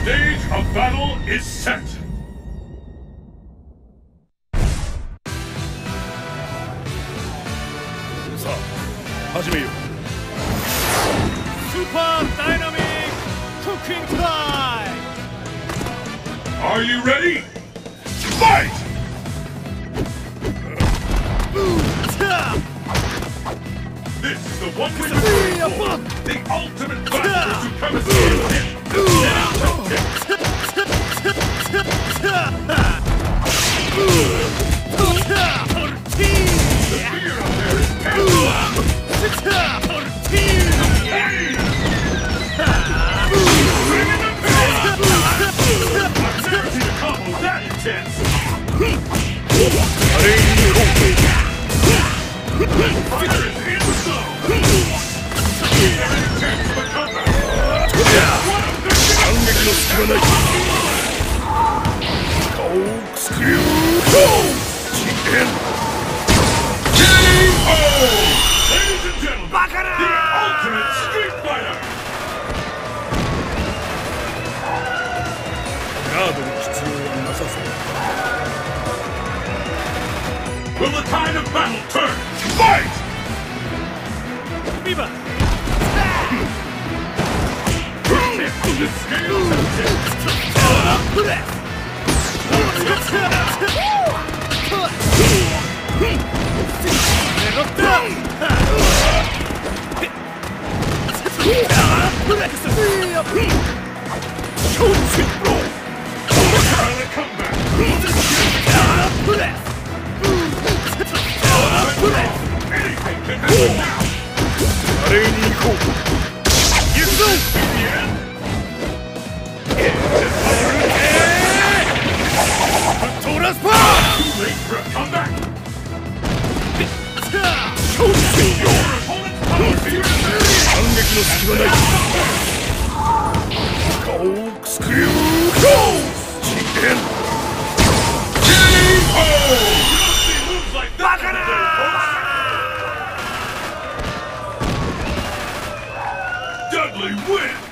stage of battle is set! Super Dynamic Cooking Time! Are you ready? Fight! This is the one we for, the ultimate battle for supremacy! The fear out there is painful! I've never seen a combo that intense! Fire is in the zone! Very intense of a comeback! What a Ladies and gentlemen, the ultimate street fighter! Will the tide of battle turn? Fight! Viva! The scales have tipped. Anything can happen now! Too late for a comeback! Your opponent's power to your moves like that today, folks! Dudley wins!